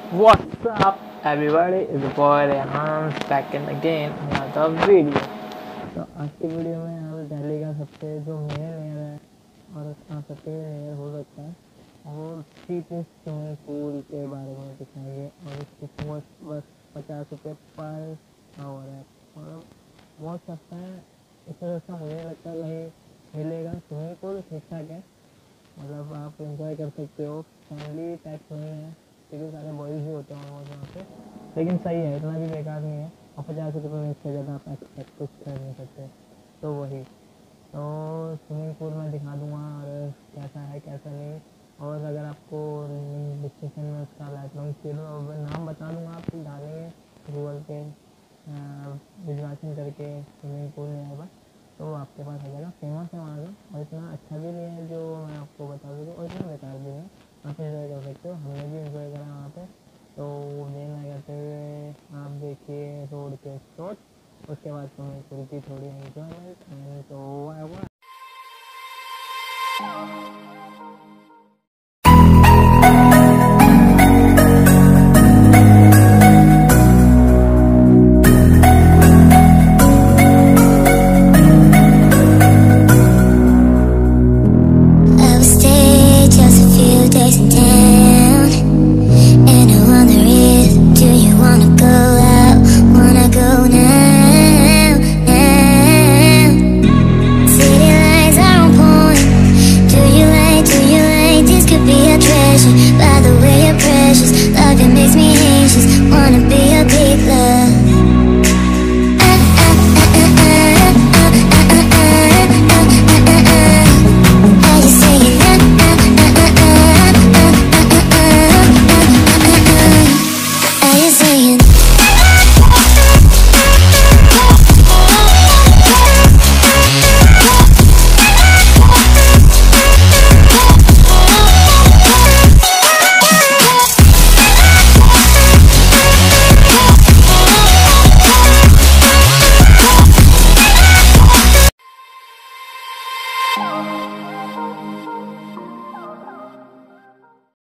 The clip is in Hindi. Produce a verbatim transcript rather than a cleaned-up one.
What's up, everybody? It's your boy Rehan back in again another video. तो आज की वीडियो में हम दिल्ली का सबसे जो मेन लेयर है और उसका सबसे लेयर हो सकता है वो चीपेस्ट स्विमिंग पूल के बारे में दिखाएंगे और इसकी कॉस्ट बस पचास रुपये पर आवर है और बहुत सस्ता है। इससे सस्ता मुझे लगता है नहीं मिलेगा। स्विमिंग पूल ठीक ठाक है, मतलब आप इंजॉय कर सकते हो, फैमिली टाइप नहीं है क्योंकि सारे बॉयज़ भी होते हैं और वहाँ पे, लेकिन सही है, इतना भी बेकार नहीं है और पचास रुपये में इससे ज़्यादा आप एक्सपेक्ट कुछ कर नहीं सकते। तो वही तो स्विमिंग पूल में दिखा दूँगा और कैसा है कैसा नहीं, और अगर आपको डिस्क्रिप्शन में उसका बैकग्राउंड चाहिए नाम बता दूँगा, आप डालेंगे गूगल पे बिजवासन करके स्विमिंग पूल नहीं आएगा तो आपके पास आ जाएगा। फेमस है वहाँ का और इतना अच्छा भी नहीं है जो मैं आपको बता दूँ, और इतना बेकार भी नहीं, आप इन्जॉय कर सकते हो। हमने भी इन्जॉय करा वहाँ पे। तो दिन में करते हुए आप देखिए रोड के शॉट, उसके बाद स्विमिंग पूल की थोड़ी इन्जॉयमेंट एंड तो